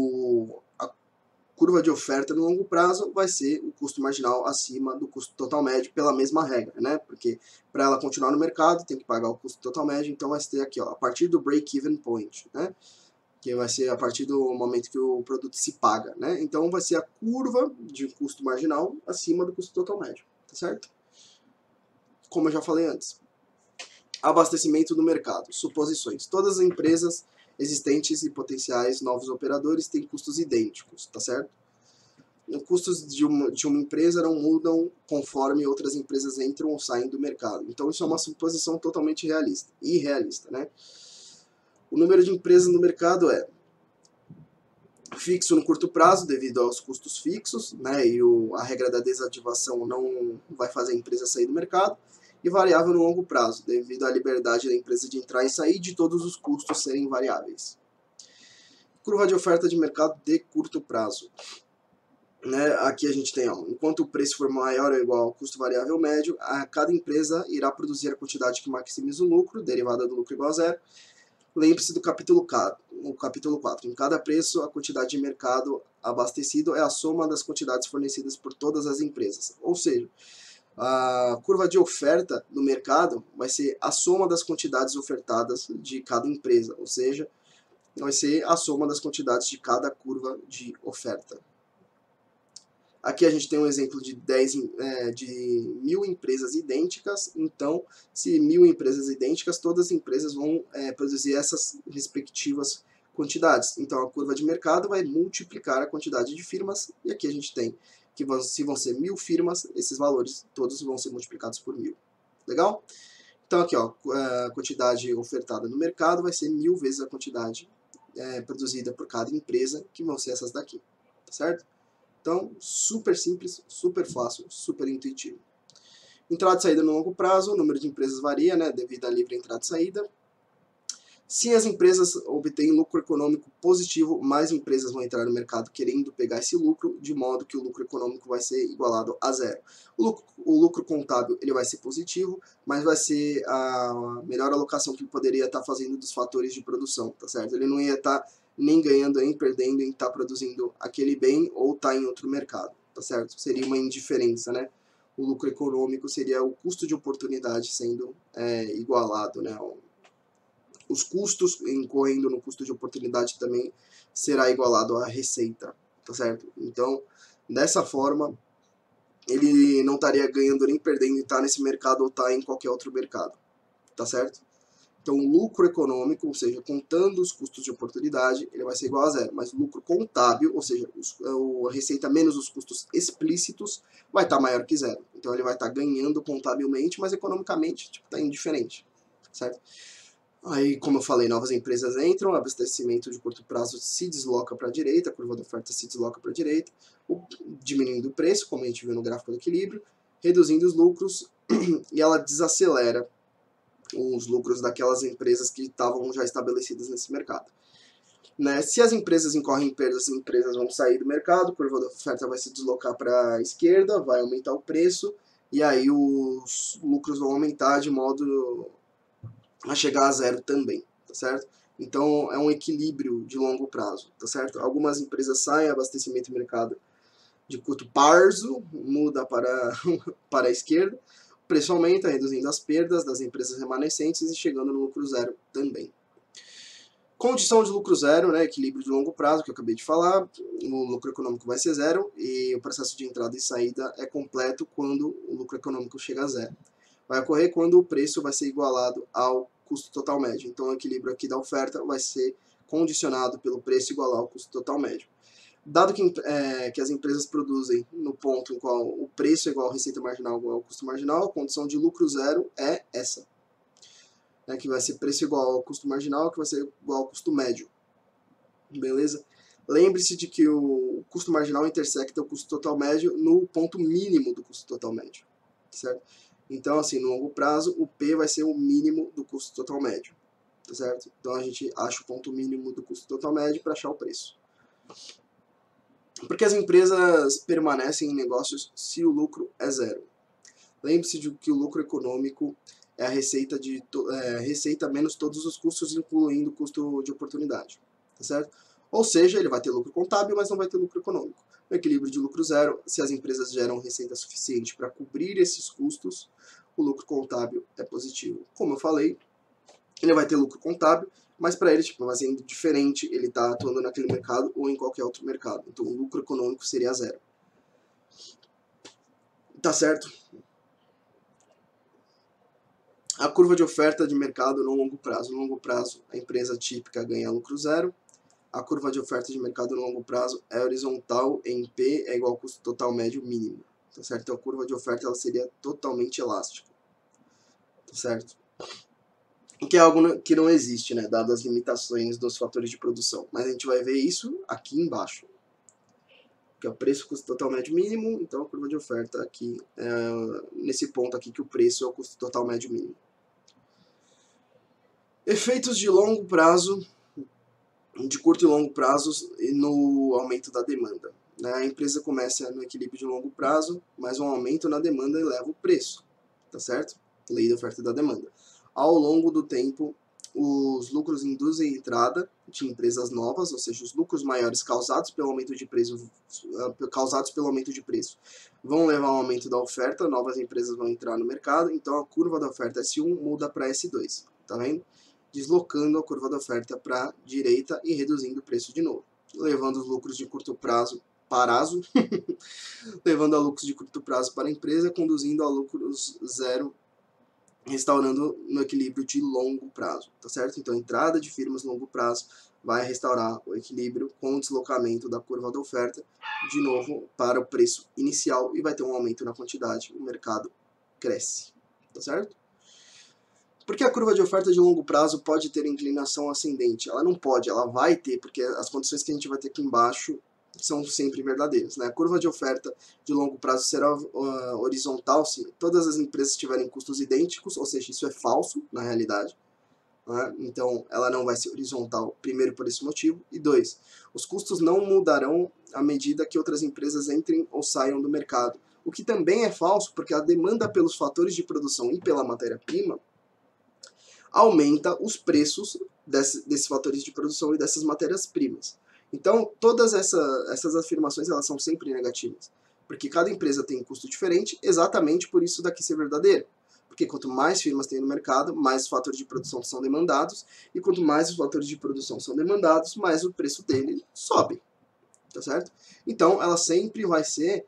a curva de oferta no longo prazo vai ser o custo marginal acima do custo total médio pela mesma regra, né? Porque para ela continuar no mercado tem que pagar o custo total médio, então vai ter aqui, ó, a partir do break-even point, né? Que vai ser a partir do momento que o produto se paga, né? Então vai ser a curva de custo marginal acima do custo total médio, tá certo? Como eu já falei antes. Abastecimento do mercado. Suposições. Todas as empresas existentes e potenciais novos operadores têm custos idênticos, tá certo? Os custos de uma empresa não mudam conforme outras empresas entram ou saem do mercado. Então isso é uma suposição totalmente irrealista, né? O número de empresas no mercado é fixo no curto prazo devido aos custos fixos, né? E a regra da desativação não vai fazer a empresa sair do mercado. E variável no longo prazo, devido à liberdade da empresa de entrar e sair de todos os custos serem variáveis. Curva de oferta de mercado de curto prazo. Né, aqui a gente tem, ó, enquanto o preço for maior ou igual ao custo variável médio, cada empresa irá produzir a quantidade que maximiza o lucro, derivada do lucro igual a zero. Lembre-se do capítulo 4. Em cada preço, a quantidade de mercado abastecido é a soma das quantidades fornecidas por todas as empresas. Ou seja, a curva de oferta do mercado vai ser a soma das quantidades ofertadas de cada empresa. Ou seja, vai ser a soma das quantidades de cada curva de oferta. Aqui a gente tem um exemplo de 1.000 empresas idênticas, então, se 1.000 empresas idênticas, todas as empresas vão produzir essas respectivas quantidades. Então, a curva de mercado vai multiplicar a quantidade de firmas, e aqui a gente tem que se vão ser 1.000 firmas, esses valores todos vão ser multiplicados por 1.000. Legal? Então, aqui, ó, a quantidade ofertada no mercado vai ser 1.000 vezes a quantidade produzida por cada empresa, que vão ser essas daqui, tá certo? Então, super simples, super fácil, super intuitivo. Entrada e saída no longo prazo, o número de empresas varia, né, devido à livre entrada e saída. Se as empresas obtêm lucro econômico positivo, mais empresas vão entrar no mercado querendo pegar esse lucro, de modo que o lucro econômico vai ser igualado a zero. O lucro contábil ele vai ser positivo, mas vai ser a melhor alocação que ele poderia estar fazendo dos fatores de produção, tá certo? Ele não ia estar nem ganhando, nem perdendo em estar produzindo aquele bem ou estar em outro mercado, tá certo? Seria uma indiferença, né? O lucro econômico seria o custo de oportunidade sendo igualado, né? Os custos incorrendo no custo de oportunidade também será igualado à receita, tá certo? Então, dessa forma, ele não estaria ganhando nem perdendo em estar nesse mercado ou estar em qualquer outro mercado, tá certo? Então, o lucro econômico, ou seja, contando os custos de oportunidade, ele vai ser igual a zero. Mas o lucro contábil, ou seja, a receita menos os custos explícitos, vai estar maior que zero. Então, ele vai estar ganhando contabilmente, mas economicamente está indiferente, certo? Aí, como eu falei, novas empresas entram, o abastecimento de curto prazo se desloca para a direita, a curva da oferta se desloca para a direita, diminuindo o preço, como a gente viu no gráfico do equilíbrio, reduzindo os lucros e ela desacelera os lucros daquelas empresas que estavam já estabelecidas nesse mercado. Né? Se as empresas incorrem em perdas, as empresas vão sair do mercado, a curva da oferta vai se deslocar para a esquerda, vai aumentar o preço e aí os lucros vão aumentar de modo a chegar a zero também, tá certo? Então é um equilíbrio de longo prazo, tá certo? Algumas empresas saem, abastecimento e mercado de curto prazo, muda para, para a esquerda, o preço aumenta, reduzindo as perdas das empresas remanescentes e chegando no lucro zero também. Condição de lucro zero, né, equilíbrio de longo prazo, que eu acabei de falar, o lucro econômico vai ser zero e o processo de entrada e saída é completo quando o lucro econômico chega a zero. Vai ocorrer quando o preço vai ser igualado ao custo total médio. Então o equilíbrio aqui da oferta vai ser condicionado pelo preço igualar ao custo total médio. Dado que as empresas produzem no ponto em qual o preço é igual à receita marginal igual ao custo marginal, a condição de lucro zero é essa, né, que vai ser preço igual ao custo marginal, que vai ser igual ao custo médio. Beleza? Lembre-se de que o custo marginal intersecta o custo total médio no ponto mínimo do custo total médio, certo? Então, assim, no longo prazo, o P vai ser o mínimo do custo total médio, tá certo? Então, a gente acha o ponto mínimo do custo total médio para achar o preço. Porque as empresas permanecem em negócios se o lucro é zero. Lembre-se de que o lucro econômico é a receita menos todos os custos, incluindo o custo de oportunidade, tá certo? Ou seja, ele vai ter lucro contábil, mas não vai ter lucro econômico. No equilíbrio de lucro zero, se as empresas geram receita suficiente para cobrir esses custos, o lucro contábil é positivo. Como eu falei, ele vai ter lucro contábil, mas para ele vai ser diferente ele tá atuando naquele mercado ou em qualquer outro mercado. Então o lucro econômico seria zero. Tá certo? A curva de oferta de mercado no longo prazo. No longo prazo, a empresa típica ganha lucro zero. A curva de oferta de mercado no longo prazo é horizontal em P é igual ao custo total médio mínimo. Tá certo? Então a curva de oferta ela seria totalmente elástica. Tá certo? O que é algo que não existe, né? Dadas as limitações dos fatores de produção. Mas a gente vai ver isso aqui embaixo. Que é o preço, custo total médio mínimo. Então a curva de oferta aqui, nesse ponto aqui que o preço é o custo total médio mínimo. Efeitos de longo prazo, de curto e longo prazos no aumento da demanda. A empresa começa no equilíbrio de longo prazo, mas um aumento na demanda eleva o preço, tá certo? Lei da oferta e da demanda. Ao longo do tempo, os lucros induzem a entrada de empresas novas, ou seja, os lucros maiores causados pelo aumento de preço, vão levar ao aumento da oferta, novas empresas vão entrar no mercado, então a curva da oferta S1 muda para S2, tá vendo? Deslocando a curva da oferta para a direita e reduzindo o preço de novo, levando os lucros de curto prazo para levando a lucros de curto prazo para a empresa, conduzindo a lucros zero, restaurando no equilíbrio de longo prazo, tá certo? Então, a entrada de firmas no longo prazo vai restaurar o equilíbrio com o deslocamento da curva da oferta de novo para o preço inicial e vai ter um aumento na quantidade, o mercado cresce, tá certo? Porque a curva de oferta de longo prazo pode ter inclinação ascendente? Ela não pode, ela vai ter, porque as condições que a gente vai ter aqui embaixo são sempre verdadeiras. Né? A curva de oferta de longo prazo será horizontal se todas as empresas tiverem custos idênticos, ou seja, isso é falso na realidade. Né? Então, ela não vai ser horizontal, primeiro por esse motivo. E dois, os custos não mudarão à medida que outras empresas entrem ou saiam do mercado. O que também é falso, porque a demanda pelos fatores de produção e pela matéria-prima aumenta os preços desses fatores de produção e dessas matérias-primas. Então, todas essas afirmações elas são sempre negativas, porque cada empresa tem um custo diferente, exatamente por isso daqui ser verdadeiro. Porque quanto mais firmas tem no mercado, mais os fatores de produção são demandados, e quanto mais os fatores de produção são demandados, mais o preço dele sobe, tá certo? Então, ela sempre vai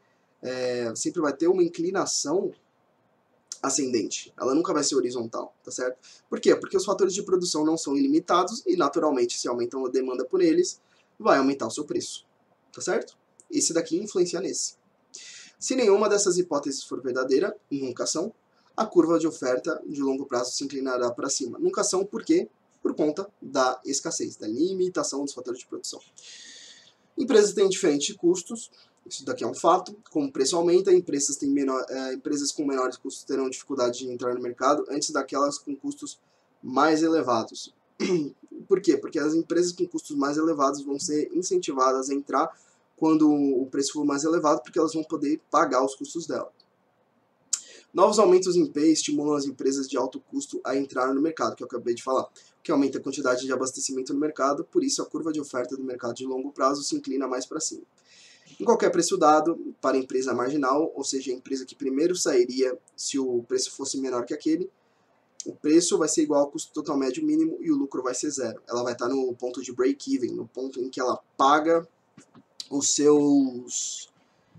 ter uma inclinação ascendente, ela nunca vai ser horizontal, tá certo? Por quê? Porque os fatores de produção não são ilimitados e, naturalmente, se aumentam a demanda por eles, vai aumentar o seu preço, tá certo? Esse daqui influencia nesse. Se nenhuma dessas hipóteses for verdadeira, nunca são, a curva de oferta de longo prazo se inclinará para cima. Nunca são, por quê? Por conta da escassez, da limitação dos fatores de produção. Empresas têm diferentes custos, isso daqui é um fato. Como o preço aumenta, empresas com menores custos terão dificuldade de entrar no mercado antes daquelas com custos mais elevados. Por quê? Porque as empresas com custos mais elevados vão ser incentivadas a entrar quando o preço for mais elevado, porque elas vão poder pagar os custos dela. Novos aumentos em P estimulam as empresas de alto custo a entrar no mercado, que eu acabei de falar, que aumenta a quantidade de abastecimento no mercado, por isso a curva de oferta do mercado de longo prazo se inclina mais para cima. Em qualquer preço dado, para a empresa marginal, ou seja, a empresa que primeiro sairia se o preço fosse menor que aquele, o preço vai ser igual ao custo total médio mínimo e o lucro vai ser zero. Ela vai estar no ponto de break-even, no ponto em que ela paga os seus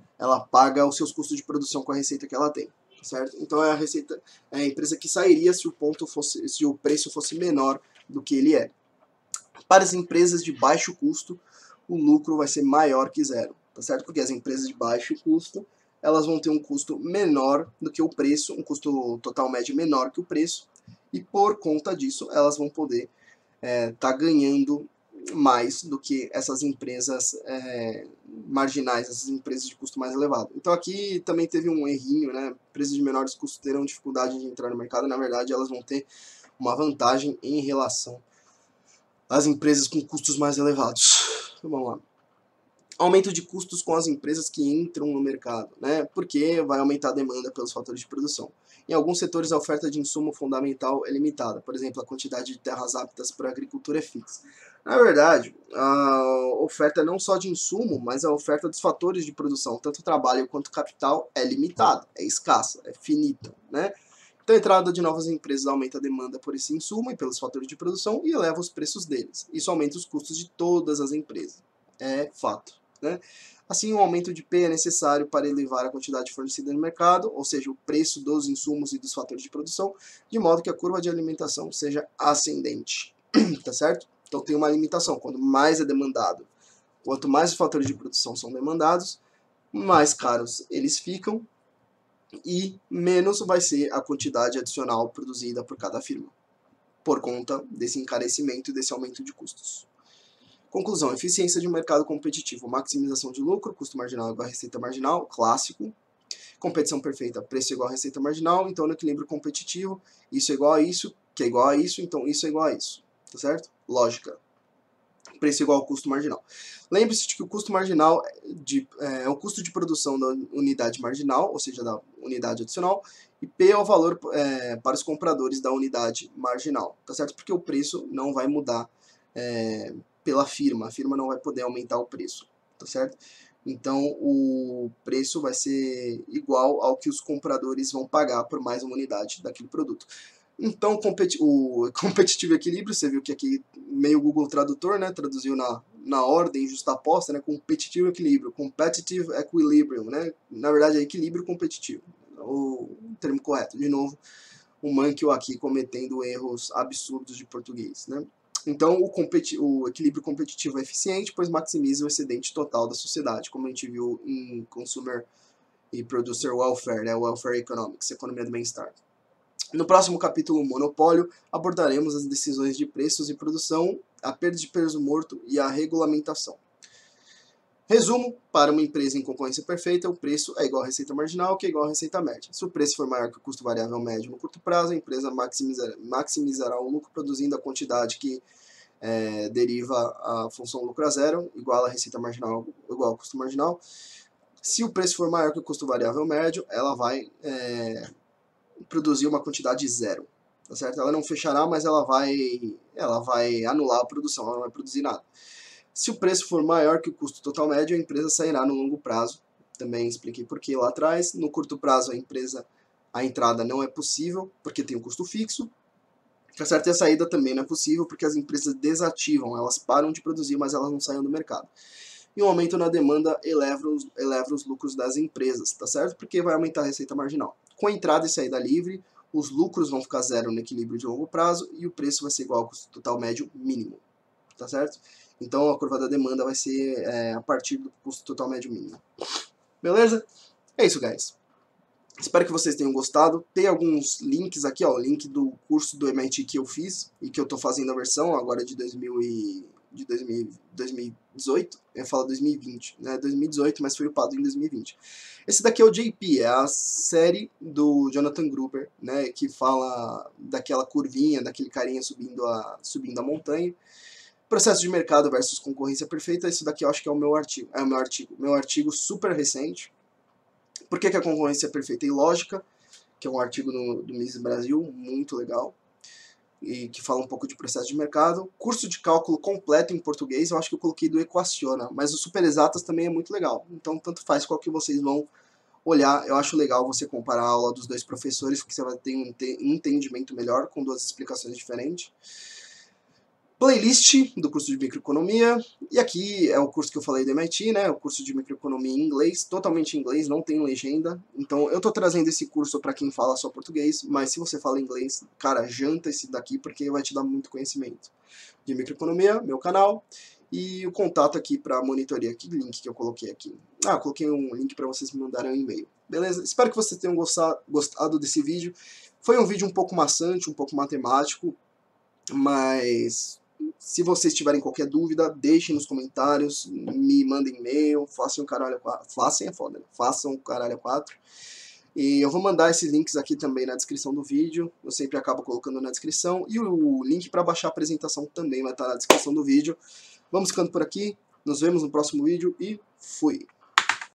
custos de produção com a receita que ela tem, certo? Então é a empresa que sairia se o preço fosse menor do que ele é. Para as empresas de baixo custo, o lucro vai ser maior que zero, tá certo? Porque as empresas de baixo custo, elas vão ter um custo menor do que o preço, um custo total médio menor que o preço, e por conta disso elas vão poder tá ganhando mais do que essas empresas marginais, essas empresas de custo mais elevado. Então aqui também teve um errinho, né? Empresas de menores custos terão dificuldade de entrar no mercado, na verdade elas vão ter uma vantagem em relação às empresas com custos mais elevados. Vamos lá. Aumento de custos com as empresas que entram no mercado, né? Porque vai aumentar a demanda pelos fatores de produção. Em alguns setores, a oferta de insumo fundamental é limitada. Por exemplo, a quantidade de terras aptas para a agricultura é fixa. Na verdade, a oferta não só de insumo, mas a oferta dos fatores de produção, tanto trabalho quanto capital, é limitada, é escassa, é finita, né? Então, a entrada de novas empresas aumenta a demanda por esse insumo e pelos fatores de produção e eleva os preços deles. Isso aumenta os custos de todas as empresas. É fato, né? Assim, um aumento de P é necessário para elevar a quantidade fornecida no mercado, ou seja, o preço dos insumos e dos fatores de produção, de modo que a curva de alimentação seja ascendente, tá certo? Então tem uma limitação, quanto mais é demandado, quanto mais os fatores de produção são demandados, mais caros eles ficam e menos vai ser a quantidade adicional produzida por cada firma, por conta desse encarecimento e desse aumento de custos. Conclusão, eficiência de um mercado competitivo, maximização de lucro, custo marginal igual a receita marginal, clássico. Competição perfeita, preço igual a receita marginal, então no equilíbrio competitivo, isso é igual a isso, que é igual a isso, então isso é igual a isso, tá certo? Lógica. Preço igual ao custo marginal. Lembre-se de que o custo marginal é o custo de produção da unidade marginal, ou seja, da unidade adicional, e P é o valor para os compradores da unidade marginal, tá certo? Porque o preço não vai mudar pela firma, a firma não vai poder aumentar o preço, tá certo? Então o preço vai ser igual ao que os compradores vão pagar por mais uma unidade daquele produto. Então o competitivo equilíbrio, você viu que aqui meio Google Tradutor, né, traduziu na ordem justaposta, né, competitivo equilíbrio, competitive equilibrium, né, na verdade é equilíbrio competitivo, o termo correto. De novo, o Mankio aqui cometendo erros absurdos de português, né. Então, o equilíbrio competitivo é eficiente, pois maximiza o excedente total da sociedade, como a gente viu em Consumer e Producer Welfare, né, Welfare Economics, Economia do Bem-Estar. No próximo capítulo, Monopólio, abordaremos as decisões de preços e produção, a perda de peso morto e a regulamentação. Resumo, para uma empresa em concorrência perfeita, o preço é igual à receita marginal, que é igual à receita média. Se o preço for maior que o custo variável médio no curto prazo, a empresa maximizará o lucro produzindo a quantidade que deriva a função lucro a zero, igual à receita marginal, igual ao custo marginal. Se o preço for maior que o custo variável médio, ela vai produzir uma quantidade zero, tá certo? Ela não fechará, mas ela vai anular a produção, ela não vai produzir nada. Se o preço for maior que o custo total médio, a empresa sairá no longo prazo. Também expliquei por que lá atrás. No curto prazo, a entrada não é possível, porque tem um custo fixo. Tá certo? E a saída também não é possível, porque as empresas desativam, elas param de produzir, mas elas não saem do mercado. E um aumento na demanda eleva os lucros das empresas, tá certo? Porque vai aumentar a receita marginal. Com a entrada e saída livre, os lucros vão ficar zero no equilíbrio de longo prazo e o preço vai ser igual ao custo total médio mínimo, tá certo? Então a curva da demanda vai ser a partir do custo total médio mínimo. Beleza? É isso, guys. Espero que vocês tenham gostado. Tem alguns links aqui, ó, o link do curso do MIT que eu fiz e que eu tô fazendo a versão agora de 2018, eu falo 2020, né, 2018, mas foi upado em 2020. Esse daqui é o JP, é a série do Jonathan Gruber, né, que fala daquela curvinha, daquele carinha subindo a montanha. Processo de mercado versus concorrência perfeita, isso daqui eu acho que é o meu artigo, meu artigo super recente. Por que a concorrência é perfeita e lógica? que é um artigo do Mises Brasil, muito legal, e que fala um pouco de processo de mercado. Curso de cálculo completo em português, eu acho que eu coloquei do Equaciona, mas o Super Exatas também é muito legal. Então, tanto faz qual que vocês vão olhar. Eu acho legal você comparar a aula dos dois professores, porque você vai ter um entendimento melhor com duas explicações diferentes. Playlist do curso de microeconomia, e aqui é o curso que eu falei do MIT, né, o curso de microeconomia em inglês, totalmente em inglês, não tem legenda, então eu tô trazendo esse curso para quem fala só português, mas se você fala inglês, cara, janta esse daqui porque vai te dar muito conhecimento de microeconomia, meu canal, e o contato aqui para monitoria, que link que eu coloquei aqui? Ah, eu coloquei um link para vocês me mandarem um e-mail, beleza? Espero que vocês tenham gostado desse vídeo, foi um vídeo um pouco maçante, um pouco matemático, mas se vocês tiverem qualquer dúvida, deixem nos comentários, me mandem e-mail, façam o caralho a 4. Façam é foda, né? Façam o caralho a 4. E eu vou mandar esses links aqui também na descrição do vídeo. Eu sempre acabo colocando na descrição. E o link para baixar a apresentação também vai estar na descrição do vídeo. Vamos ficando por aqui. Nos vemos no próximo vídeo e fui!